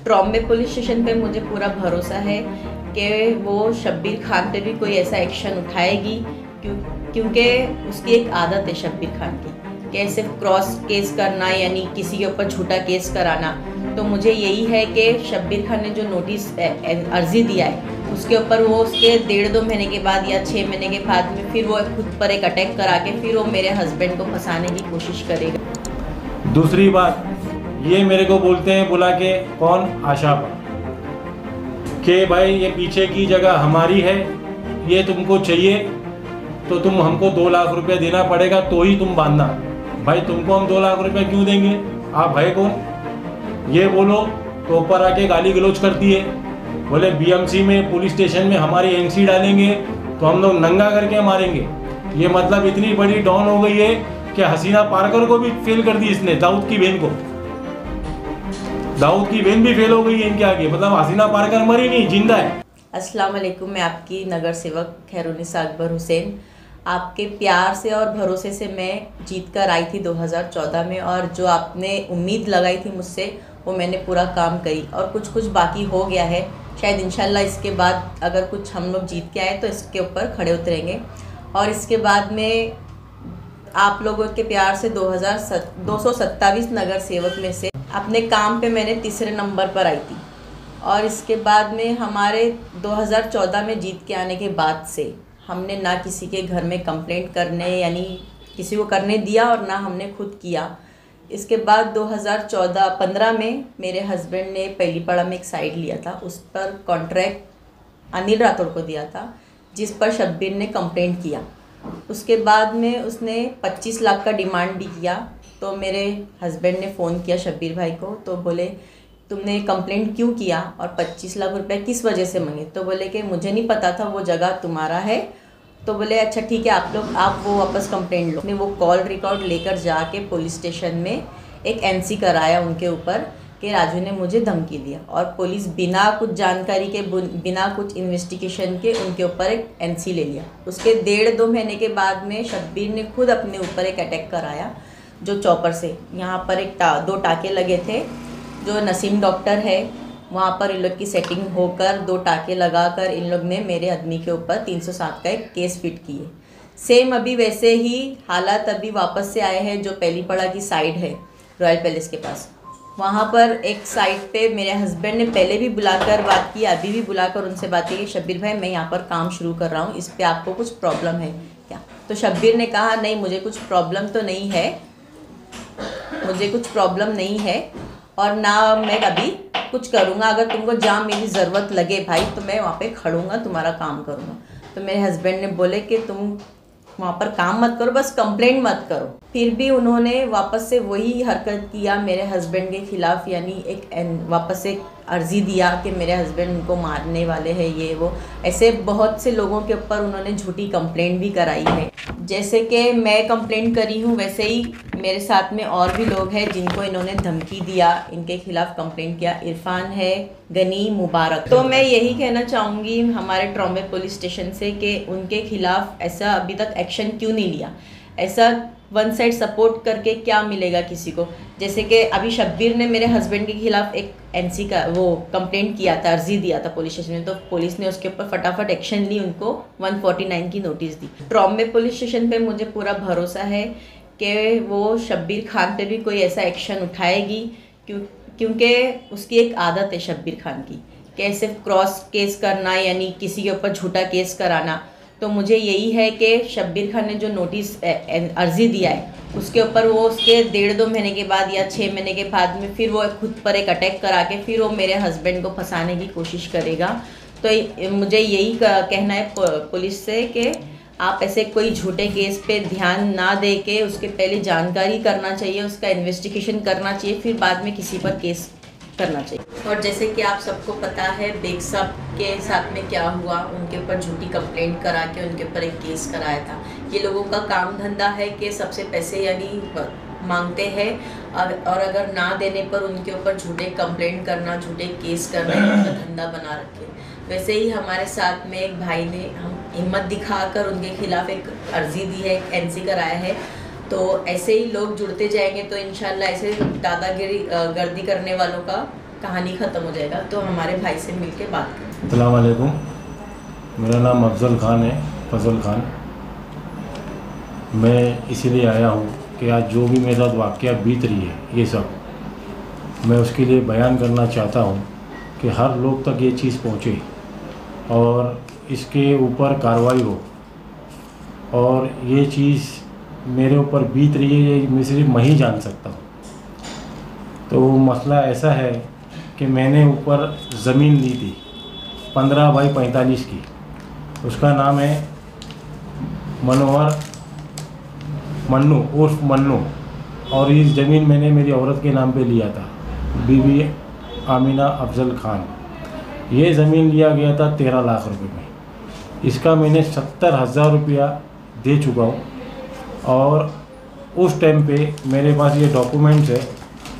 Trombay police station पे मुझे पूरा भरोसा है कि वो शब्बीर खान पे भी कोई ऐसा एक्शन उठाएगी, क्योंकि उसकी एक आदत है शब्बीर खान की कि सिर्फ क्रॉस केस करना, यानी किसी के ऊपर झूठा केस कराना। तो मुझे यही है कि शब्बीर खान ने जो नोटिस अर्जी दिया है उसके ऊपर वो उसके 1.5-2 महीने के बाद या 6 महीने के बाद में फिर वो खुद पर एक अटैक करा के फिर वो मेरे हस्बैंड को फंसाने की कोशिश करेगा। दूसरी बात ये मेरे को बोलते हैं बुला के, कौन, आशा पर, कि भाई ये पीछे की जगह हमारी है, ये तुमको चाहिए तो तुम हमको 2 लाख रुपए देना पड़ेगा तो ही तुम बांधना। भाई तुमको हम 2 लाख रुपए क्यों देंगे, आप भाई कौन? ये बोलो तो ऊपर आके गाली गलौज करती है, बोले बीएमसी में पुलिस स्टेशन में हमारी एनसी डालेंगे तो हम लोग नंगा करके मारेंगे। ये मतलब इतनी बड़ी डॉन हो गई है कि हसीना पारकर को भी फेल कर दी इसने, दाऊद की बहन को। दाऊद की बहन भी फेल हो गई है इनके आगे, मतलब हसीना पारकर मरी नहीं, जिंदा है। अस्सलाम वालेकुम, मैं आपकी नगर सेवक खैरुनिसा अकबर हुसैन। आपके प्यार से और भरोसे से मैं जीत कर आई थी 2014 में, और जो आपने उम्मीद लगाई थी मुझसे वो मैंने पूरा काम करी, और कुछ बाकी हो गया है। शायद इंशाल्लाह इसके बाद अगर कुछ हम लोग जीत के आए तो इसके ऊपर खड़े उतरेंगे। और इसके बाद में आप लोगों के प्यार से 227 नगर सेवक में से अपने काम पे मैंने 3रे नंबर पर आई थी। और इसके बाद में हमारे 2014 में जीत के आने के बाद से हमने ना किसी के घर में कंप्लेंट करने, यानी किसी को करने दिया, और ना हमने खुद किया। इसके बाद 2015 में मेरे हस्बैंड ने पहलीपाड़ा में एक साइड लिया था, उस पर कॉन्ट्रैक्ट अनिल राठौड़ को दिया था, जिस पर शब्बीर ने कंप्लेंट किया। उसके बाद में उसने 25 लाख का डिमांड भी किया। तो मेरे हस्बैंड ने फ़ोन किया शब्बीर भाई को, तो बोले तुमने कंप्लेंट क्यों किया और 25 लाख रुपए किस वजह से मांगे? तो बोले कि मुझे नहीं पता था वो जगह तुम्हारा है। तो बोले अच्छा ठीक है, आप वो वापस कंप्लेंट लो। ने वो कॉल रिकॉर्ड लेकर जाके पुलिस स्टेशन में एक एनसी कराया उनके ऊपर कि राजू ने मुझे धमकी दिया, और पुलिस बिना कुछ जानकारी के, बिना कुछ इन्वेस्टिगेशन के उनके ऊपर एक एनसी ले लिया। उसके 1.5-2 महीने के बाद में शब्बीर ने खुद अपने ऊपर एक अटैक कराया, जो चॉपर से। यहाँ पर 2 टाके लगे थे, जो नसीम डॉक्टर है वहाँ पर इन लोग की सेटिंग होकर 2 टाके लगाकर इन लोग ने मेरे आदमी के ऊपर 307 का एक केस फिट किए। सेम अभी वैसे ही हालात अभी वापस से आए हैं, जो पहलीपाड़ा की साइड है रॉयल पैलेस के पास। वहाँ पर एक साइड पे मेरे हस्बैंड ने पहले भी बुलाकर बात की, अभी भी बुलाकर उनसे बात की, शब्बीर भाई मैं यहाँ पर काम शुरू कर रहा हूँ, इस पर आपको कुछ प्रॉब्लम है क्या? तो शब्बीर ने कहा नहीं, मुझे कुछ प्रॉब्लम तो नहीं है, मुझे कुछ प्रॉब्लम नहीं है, और ना मैं अभी कुछ करूँगा। अगर तुमको जहाँ मेरी ज़रूरत लगे भाई तो मैं वहाँ पे खड़ूँगा, तुम्हारा काम करूँगा। तो मेरे हस्बैंड ने बोले कि तुम वहाँ पर काम मत करो, बस कंप्लेंट मत करो। फिर भी उन्होंने वापस से वही हरकत किया मेरे हस्बैंड के ख़िलाफ़, यानी एक वापस से अर्ज़ी दिया कि मेरे हस्बैंड उनको मारने वाले हैं, ये वो। ऐसे बहुत से लोगों के ऊपर उन्होंने झूठी कंप्लेंट भी कराई है। जैसे कि मैं कंप्लेंट करी हूँ, वैसे ही मेरे साथ में और भी लोग हैं जिनको इन्होंने धमकी दिया, इनके खिलाफ़ कंप्लेंट किया। इरफान है, गनी, मुबारक। तो मैं यही कहना चाहूँगी हमारे ट्रॉम्बे पुलिस स्टेशन से कि उनके खिलाफ़ ऐसा अभी तक एक्शन क्यों नहीं लिया। ऐसा वन साइड सपोर्ट करके क्या मिलेगा किसी को? जैसे कि अभी शब्बीर ने मेरे हस्बैंड के खिलाफ़ एक एनसी का वो कंप्लेंट किया था, अर्जी दिया था पुलिस स्टेशन में, तो पुलिस ने उसके ऊपर फटाफट एक्शन ली, उनको 149 की नोटिस दी। ट्रॉम्बे पुलिस स्टेशन पे मुझे पूरा भरोसा है कि वो शब्बीर खान पे भी कोई ऐसा एक्शन उठाएगी, क्योंकि उसकी एक आदत है शब्बीर खान की कि सिर्फ क्रॉस केस करना, यानी किसी के ऊपर झूठा केस कराना। तो मुझे यही है कि शब्बीर खान ने जो नोटिस अर्जी दिया है उसके ऊपर वो उसके 1.5-2 महीने के बाद या 6 महीने के बाद में फिर वो खुद पर एक अटैक करा के फिर वो मेरे हस्बैंड को फंसाने की कोशिश करेगा। तो मुझे यही कहना है पुलिस से कि आप ऐसे कोई झूठे केस पे ध्यान ना दे के उसके पहले जानकारी करना चाहिए, उसका इन्वेस्टिगेशन करना चाहिए, फिर बाद में किसी पर केस करना चाहिए। और जैसे कि आप सबको पता है बेग साहब के साथ में क्या हुआ, उनके ऊपर झूठी कंप्लेंट करा के उनके ऊपर एक केस कराया था। ये लोगों का काम धंधा है कि सबसे पैसे यानी मांगते हैं, और अगर ना देने पर उनके ऊपर झूठे कंप्लेंट करना, झूठे केस करना, उनका धंधा बना रखे। वैसे ही हमारे साथ में एक भाई ने हम हिम्मत दिखाकर उनके खिलाफ़ एक अर्जी दी है, एक एनसी कराया है। तो ऐसे ही लोग जुड़ते जाएंगे तो इंशाल्लाह ऐसे दादागिरी गर्दी करने वालों का कहानी ख़त्म हो जाएगा। तो हमारे भाई से मिल के बात करें। अस्सलाम वालेकुम, मेरा नाम अफजल ख़ान है, फजल ख़ान। मैं इसीलिए आया हूँ कि आज जो भी मेरे साथ वाक़या बीत रही है, ये सब मैं उसके लिए बयान करना चाहता हूँ कि हर लोग तक ये चीज़ पहुँचे और इसके ऊपर कार्रवाई हो। और ये चीज़ मेरे ऊपर बीत रही है, ये मैं सिर्फ मैं ही जान सकता हूँ। तो मसला ऐसा है कि मैंने ऊपर ज़मीन ली थी 15 बाई 45 की, उसका नाम है मनोहर मन्नू उर्फ मन्नू, और इस ज़मीन मैंने मेरी औरत के नाम पे लिया था, बीबी आमिना अफजल ख़ान। ये ज़मीन लिया गया था 13 लाख रुपए में। इसका मैंने 70,000 रुपया दे चुका हूँ। और उस टाइम पे मेरे पास ये डॉक्यूमेंट्स है,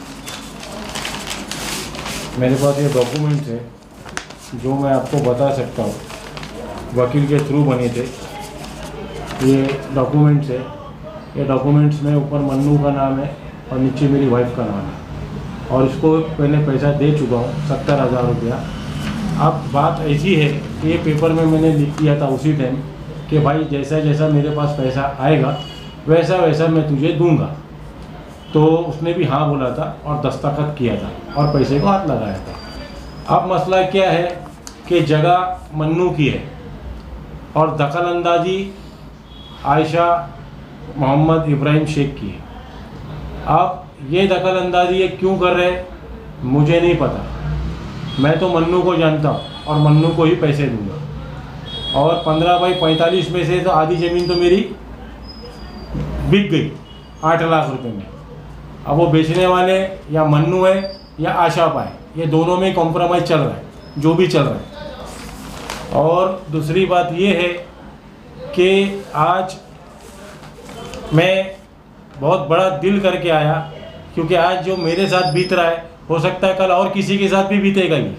जो मैं आपको बता सकता हूँ, वकील के थ्रू बने थे। ये डॉक्यूमेंट्स है, ये डॉक्यूमेंट्स में ऊपर मन्नू का नाम है और नीचे मेरी वाइफ का नाम है, और इसको मैंने पैसा दे चुका हूँ 70,000 रुपया। अब बात ऐसी है कि ये पेपर में मैंने लिख दिया था उसी टाइम कि भाई जैसा जैसा मेरे पास पैसा आएगा वैसा वैसा मैं तुझे दूंगा। तो उसने भी हाँ बोला था और दस्तखत किया था और पैसे को हाथ लगाया था। अब मसला क्या है कि जगह मन्नू की है और दखलंदाजी आयशा मोहम्मद इब्राहिम शेख की है। अब ये दखलंदाजी ये क्यों कर रहे हैं मुझे नहीं पता। मैं तो मन्नू को जानता हूँ और मन्नू को ही पैसे दूंगा। और 15 बाई 45 में से तो आधी ज़मीन तो मेरी बिक गई 8 लाख रुपए में। अब वो बेचने वाले या मन्नू है या आशापा है, ये दोनों में कॉम्प्रोमाइज़ चल रहा है, जो भी चल रहा है। और दूसरी बात ये है कि आज मैं बहुत बड़ा दिल करके आया, क्योंकि आज जो मेरे साथ बीत रहा है हो सकता है कल और किसी के साथ भी बीतेगा ही।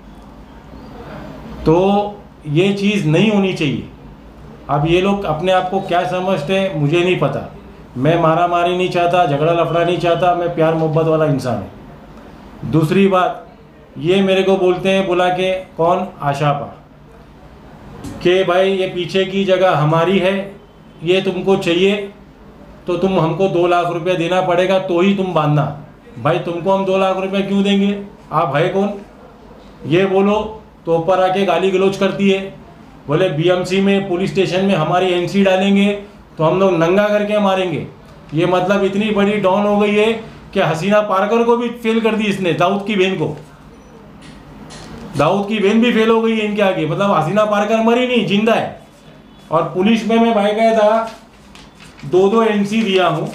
तो ये चीज़ नहीं होनी चाहिए। अब ये लोग अपने आप को क्या समझते हैं मुझे नहीं पता। मैं मारा मारी नहीं चाहता, झगड़ा लफड़ा नहीं चाहता, मैं प्यार मोहब्बत वाला इंसान हूँ। दूसरी बात, ये मेरे को बोलते हैं बुला के, कौन, आशापा, कि भाई ये पीछे की जगह हमारी है, ये तुमको चाहिए तो तुम हमको 2 लाख रुपया देना पड़ेगा तो ही तुम बांधना। भाई तुमको हम 2 लाख रुपया क्यों देंगे, आप है कौन? ये बोलो तो ऊपर आके गाली गलौज करती है। बोले बीएमसी में पुलिस स्टेशन में हमारी एनसी डालेंगे तो हम लोग नंगा करके मारेंगे। ये मतलब इतनी बड़ी डॉन हो गई है कि हसीना पारकर को भी फेल कर दी इसने, दाऊद की बहन को। दाऊद की बहन भी फेल हो गई है इनके आगे। मतलब हसीना पारकर मरी नहीं, जिंदा है। और पुलिस में मैं भाई गया था, 2 एनसी दिया हूँ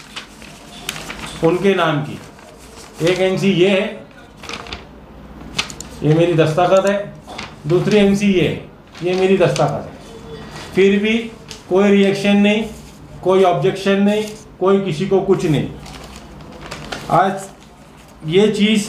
उनके नाम की। एक एनसी ये है, ये मेरी दस्तखत है। दूसरी एनसी ये है, ये मेरी दस्तखत है। फिर भी कोई रिएक्शन नहीं, कोई ऑब्जेक्शन नहीं, कोई किसी को कुछ नहीं। आज ये चीज़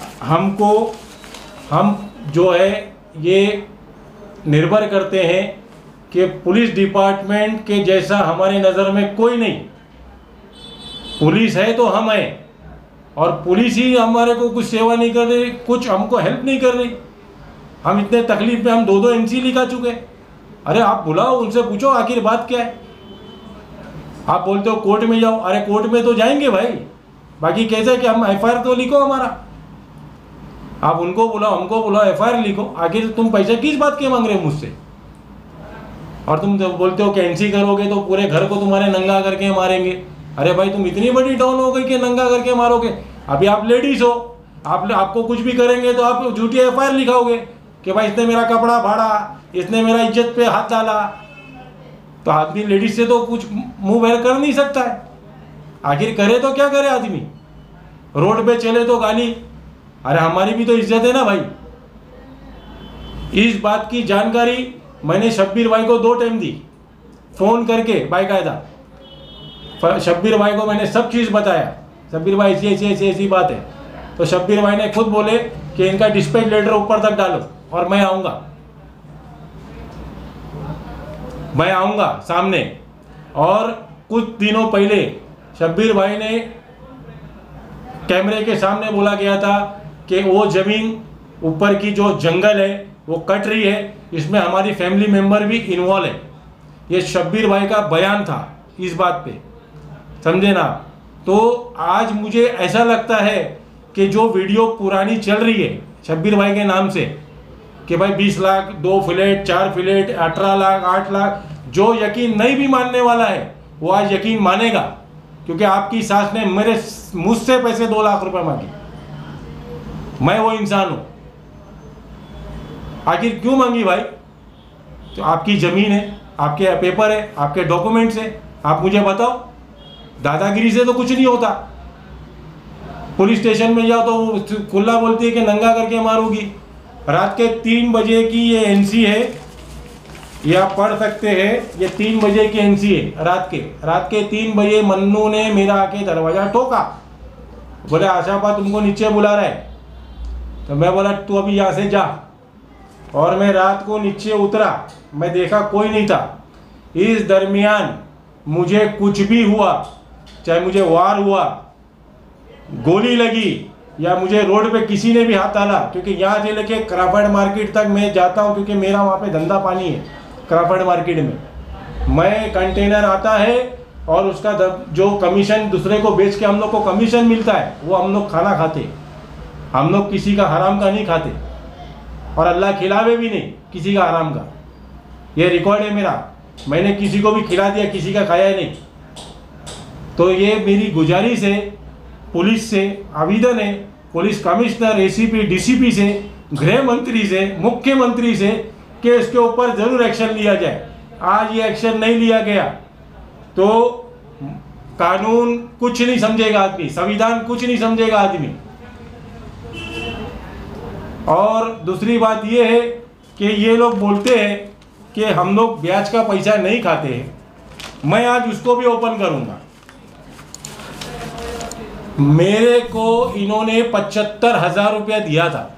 हम जो है ये निर्भर करते हैं कि पुलिस डिपार्टमेंट के जैसा हमारे नज़र में कोई नहीं। पुलिस है तो हम हैं, और पुलिस ही हमारे को कुछ सेवा नहीं कर रही, कुछ हमको हेल्प नहीं कर रही। हम इतने तकलीफ में हम 2 एनसी लिखा चुके। अरे आप बुलाओ, उनसे पूछो आखिर बात क्या है। आप बोलते हो कोर्ट में जाओ, अरे कोर्ट में तो जाएंगे भाई, बाकी कैसे कि हम एफआईआर तो लिखो हमारा। आप उनको बुलाओ, हमको बुलाओ, एफआईआर लिखो। आखिर तुम पैसे किस बात के मांग रहे हो मुझसे? और तुम बोलते हो कि एनसी करोगे तो पूरे घर को तुम्हारे नंगा करके मारेंगे। अरे भाई तुम इतनी बड़ी डाउन हो गई कि नंगा करके मारोगे? अभी आप लेडीज हो, आपको कुछ भी करेंगे तो आप झूठी एफआईआर लिखाओगे कि भाई इसने मेरा कपड़ा फाड़ा, इसने मेरा इज्जत पे हाथ डाला। तो आदमी लेडीज से तो कुछ मुंह बहर कर नहीं सकता है। आखिर करे तो क्या करे आदमी? रोड पे चले तो गाली। अरे हमारी भी तो इज्जत है ना भाई। इस बात की जानकारी मैंने शब्बीर भाई को 2 टाइम दी, फ़ोन करके बाकायदा। शब्बीर भाई को मैंने सब चीज़ बताया, शब्बीर भाई ऐसी बात है। तो शब्बीर भाई ने खुद बोले कि इनका डिस्पैच लेटर ऊपर तक डालो और मैं आऊँगा सामने। और कुछ दिनों पहले शब्बीर भाई ने कैमरे के सामने बोला गया था कि वो ज़मीन ऊपर की जो जंगल है वो कट रही है, इसमें हमारी फैमिली मेम्बर भी इन्वॉल्व है। ये शब्बीर भाई का बयान था इस बात पे, समझे ना। तो आज मुझे ऐसा लगता है कि जो वीडियो पुरानी चल रही है शब्बीर भाई के नाम से कि भाई 20 लाख 2 फ्लैट 4 फ्लैट 18 लाख 8 लाख, जो यकीन नहीं भी मानने वाला है वो आज यकीन मानेगा, क्योंकि आपकी सास ने मुझसे पैसे 2 लाख रुपए मांगे। मैं वो इंसान हूं। आखिर क्यों मांगी भाई? तो आपकी ज़मीन है, आपके पेपर है, आपके डॉक्यूमेंट्स है, आप मुझे बताओ। दादागिरी से तो कुछ नहीं होता। पुलिस स्टेशन में जाओ तो वो खुला बोलती है कि नंगा करके मारूंगी। रात के 3 बजे की ये एनसी है, ये आप पढ़ सकते हैं। ये 3 बजे की एनसी है रात के 3 बजे मन्नू ने मेरा आके दरवाज़ा ठोका। बोले आशापा तुमको नीचे बुला रहा है। तो मैं बोला तू अभी यहाँ से जा। और मैं रात को नीचे उतरा, मैं देखा कोई नहीं था। इस दरमियान मुझे कुछ भी हुआ, चाहे मुझे वार हुआ, गोली लगी या मुझे रोड पे किसी ने भी हाथ डाला, क्योंकि यहाँ से लेके क्राफर्ड मार्केट तक मैं जाता हूँ, क्योंकि मेरा वहाँ पे धंधा पानी है। क्राफर्ड मार्केट में मैं कंटेनर आता है और उसका जो कमीशन दूसरे को बेच के हम लोग को कमीशन मिलता है, वो हम लोग खाना खाते। हम लोग किसी का हराम का नहीं खाते, और अल्लाह खिलावे भी नहीं किसी का हराम का। ये रिकॉर्ड है मेरा, मैंने किसी को भी खिला दिया, किसी का खाया ही नहीं। तो ये मेरी गुजारिश है, पुलिस से आवेदन है, पुलिस कमिश्नर, एसीपी, डीसीपी से, गृह मंत्री से, मुख्यमंत्री से, कि इसके ऊपर ज़रूर एक्शन लिया जाए। आज ये एक्शन नहीं लिया गया तो कानून कुछ नहीं समझेगा आदमी, संविधान कुछ नहीं समझेगा आदमी। और दूसरी बात ये है कि ये लोग बोलते हैं कि हम लोग ब्याज का पैसा नहीं खाते हैं। मैं आज उसको भी ओपन करूंगा। मेरे को इन्होंने 75,000 रुपया दिया था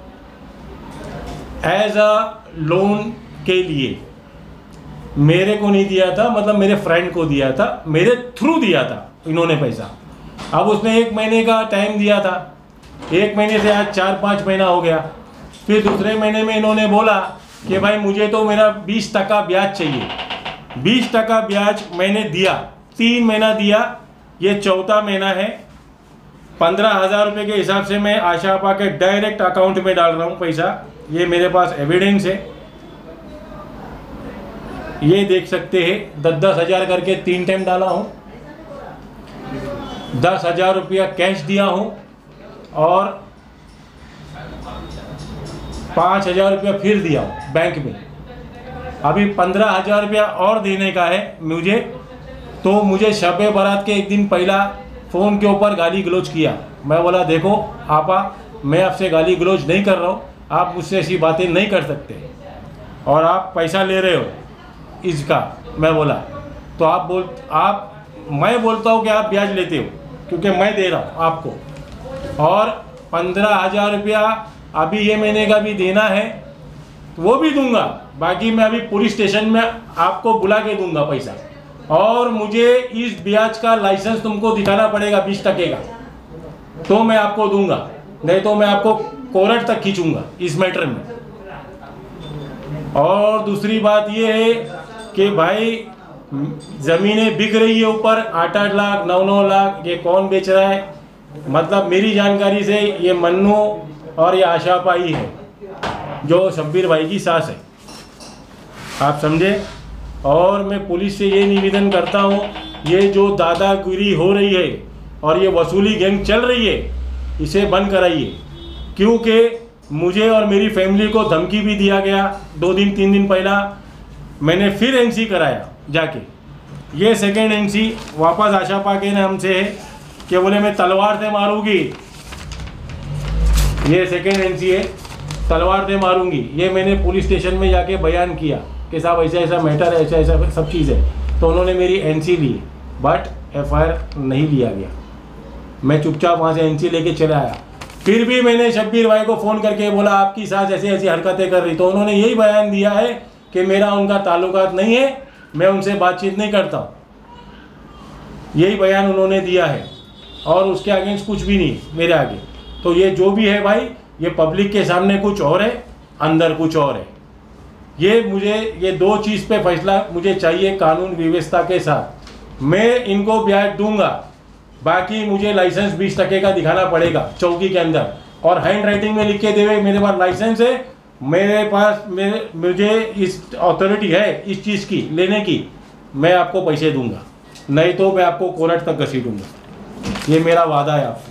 एज अ लोन के लिए। मेरे को नहीं दिया था, मतलब मेरे फ्रेंड को दिया था, मेरे थ्रू दिया था इन्होंने पैसा। अब उसने 1 महीने का टाइम दिया था, 1 महीने से आज 4-5 महीना हो गया। फिर दूसरे महीने में इन्होंने बोला कि भाई मुझे तो मेरा 20% ब्याज चाहिए। 20% ब्याज मैंने दिया, 3 महीना दिया, ये 4था महीना है। 15,000 रुपये के हिसाब से मैं आशापा के डायरेक्ट अकाउंट में डाल रहा हूँ पैसा। ये मेरे पास एविडेंस है, ये देख सकते हैं। 10-10 हज़ार करके 3 टाइम डाला हूँ। 10,000 रुपया कैश दिया हूँ और 5,000 रुपया फिर दिया हूँ बैंक में। अभी 15,000 रुपया और देने का है मुझे। तो मुझे शब बारात के 1 दिन पहला फ़ोन के ऊपर गाली गलौज किया। मैं बोला देखो आपा, मैं आपसे गाली गलौज नहीं कर रहा हूँ, आप मुझसे ऐसी बातें नहीं कर सकते, और आप पैसा ले रहे हो इसका। मैं बोला तो मैं बोलता हूँ कि आप ब्याज लेते हो, क्योंकि मैं दे रहा हूँ आपको। और 15,000 रुपया अभी ये महीने का भी देना है, तो वो भी दूंगा। बाकी मैं अभी पुलिस स्टेशन में आपको बुला के दूंगा पैसा। और मुझे इस ब्याज का लाइसेंस तुमको दिखाना पड़ेगा 20% का, तो मैं आपको दूंगा, नहीं तो मैं आपको कोर्ट तक खींचूंगा इस मैटर में। और दूसरी बात ये है कि भाई ज़मीनें बिक रही है ऊपर 8-8 लाख 9-9 लाख। ये कौन बेच रहा है? मतलब मेरी जानकारी से ये मन्नू और ये आशापा ही है, जो शब्बीर भाई की सास है, आप समझे। और मैं पुलिस से ये निवेदन करता हूँ, ये जो दादागिरी हो रही है और ये वसूली गैंग चल रही है, इसे बंद कराइए। क्योंकि मुझे और मेरी फैमिली को धमकी भी दिया गया 2 दिन 3 दिन पहला। मैंने फिर एनसी कराया जाके। ये सेकेंड एनसी वापस आशापा के नाम से है कि बोले मैं तलवार से मारूंगी। ये सेकेंड एनसी है, तलवार से मारूंगी। ये मैंने पुलिस स्टेशन में जाके बयान किया कि साहब ऐसा ऐसा मैटर है, ऐसा ऐसा सब चीज़ है। तो उन्होंने मेरी एनसी ली, बट FIR नहीं लिया गया। मैं चुपचाप वहाँ से एनसी लेके चला आया। फिर भी मैंने शब्बीर भाई को फ़ोन करके बोला आपकी सास ऐसी ऐसी हरकतें कर रही, तो उन्होंने यही बयान दिया है कि मेरा उनका ताल्लुकात नहीं है, मैं उनसे बातचीत नहीं करता हूँ। यही बयान उन्होंने दिया है और उसके अगेंस्ट कुछ भी नहीं मेरे आगे। तो ये जो भी है भाई, ये पब्लिक के सामने कुछ और है, अंदर कुछ और है। ये दो चीज़ पे फैसला मुझे चाहिए कानून व्यवस्था के साथ। मैं इनको ब्याज दूंगा, बाकी मुझे लाइसेंस 20% का दिखाना पड़ेगा चौकी के अंदर, और हैंड राइटिंग में लिख के देवे मेरे पास लाइसेंस है, मेरे पास मुझे इस अथॉरिटी है इस चीज़ की लेने की, मैं आपको पैसे दूंगा, नहीं तो मैं आपको कोर्ट तक घसीटूंगा। ये मेरा वादा है आपको।